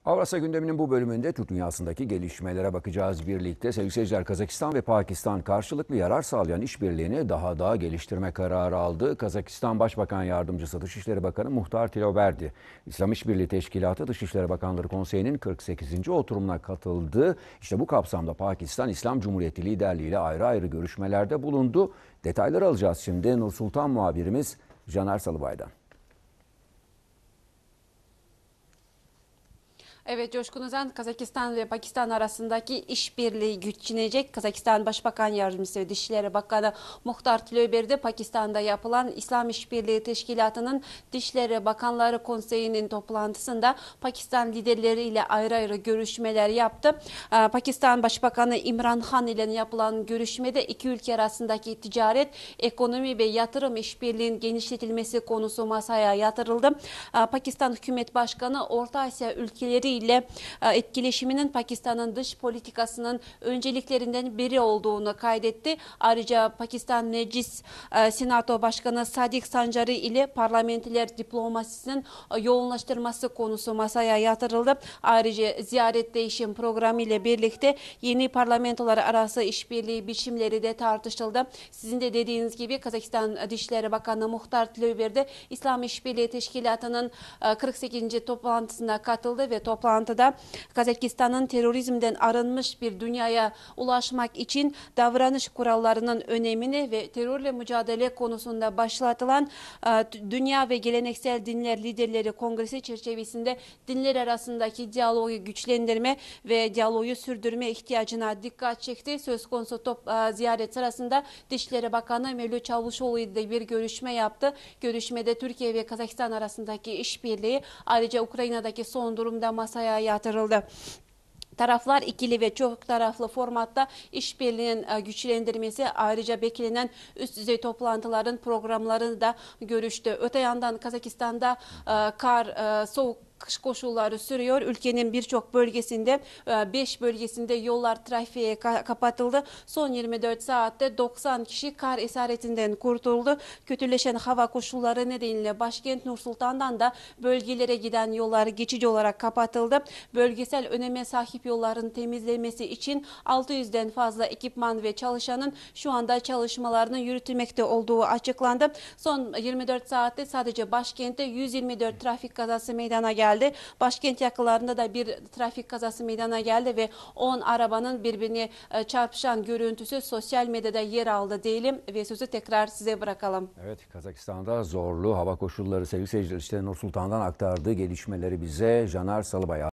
Avrasya gündeminin bu bölümünde Türk dünyasındaki gelişmelere bakacağız birlikte. Sevgili seyirciler, Kazakistan ve Pakistan karşılıklı yarar sağlayan işbirliğini daha da geliştirme kararı aldı. Kazakistan Başbakan Yardımcısı Dışişleri Bakanı Muhtar Tiloverdi, İslam İşbirliği Teşkilatı Dışişleri Bakanları Konseyi'nin 48. oturumuna katıldı. İşte bu kapsamda Pakistan İslam Cumhuriyeti liderliği ile ayrı ayrı görüşmelerde bulundu. Detayları alacağız şimdi Nur Sultan muhabirimiz Caner Salıbay'dan. Evet Coşkun Özen, Kazakistan ve Pakistan arasındaki işbirliği güçlenecek. Kazakistan Başbakan Yardımcısı ve Dışişleri Bakanı Muhtar Tiloverdi, Pakistan'da yapılan İslam İşbirliği Teşkilatı'nın Dışişleri Bakanları Konseyi'nin toplantısında Pakistan liderleriyle ayrı ayrı görüşmeler yaptı. Pakistan Başbakanı İmran Khan ile yapılan görüşmede iki ülke arasındaki ticaret, ekonomi ve yatırım işbirliğinin genişletilmesi konusu masaya yatırıldı. Pakistan Hükümet Başkanı Orta Asya ülkeleri ile etkileşiminin Pakistan'ın dış politikasının önceliklerinden biri olduğunu kaydetti. Ayrıca Pakistan Meclis Senato Başkanı Sadiq Sanjari ile parlamenter diplomasisinin yoğunlaştırması konusu masaya yatırıldı. Ayrıca ziyaret değişim programı ile birlikte yeni parlamentolar arası işbirliği biçimleri de tartışıldı. Sizin de dediğiniz gibi Kazakistan Dışişleri Bakanı Muhtar Tiloverdi İslam İşbirliği Teşkilatı'nın 48. toplantısına katıldı ve toplantıda Kazakistan'ın terörizmden arınmış bir dünyaya ulaşmak için davranış kurallarının önemini ve terörle mücadele konusunda başlatılan Dünya ve Geleneksel Dinler Liderleri Kongresi çerçevesinde dinler arasındaki diyaloğu güçlendirme ve diyaloğu sürdürme ihtiyacına dikkat çekti. Söz konusu ziyaret sırasında Dışişleri Bakanı Mevlüt Çavuşoğlu ile bir görüşme yaptı. Görüşmede Türkiye ve Kazakistan arasındaki işbirliği, ayrıca Ukrayna'daki son durumda masaya yatırıldı. Taraflar ikili ve çok taraflı formatta işbirliğinin güçlendirmesi, ayrıca beklenen üst düzey toplantıların programlarını da görüştü. Öte yandan Kazakistan'da soğuk kış koşulları sürüyor. Ülkenin birçok bölgesinde, 5 bölgesinde yollar trafiğe kapatıldı. Son 24 saatte 90 kişi kar esaretinden kurtuldu. Kötüleşen hava koşulları nedeniyle başkent Nur Sultan'dan da bölgelere giden yollar geçici olarak kapatıldı. Bölgesel öneme sahip yolların temizlenmesi için 600'den fazla ekipman ve çalışanın şu anda çalışmalarının yürütülmekte olduğu açıklandı. Son 24 saatte sadece başkentte 124 trafik kazası meydana geldi. Başkent yakınlarında da bir trafik kazası meydana geldi ve 10 arabanın birbirine çarpışan görüntüsü sosyal medyada yer aldı diyelim ve sözü tekrar size bırakalım. Evet, Kazakistan'da zorlu hava koşulları sevgili seyirciler. İşte Nur Sultan'dan aktardığı gelişmeleri bize Caner Salıbay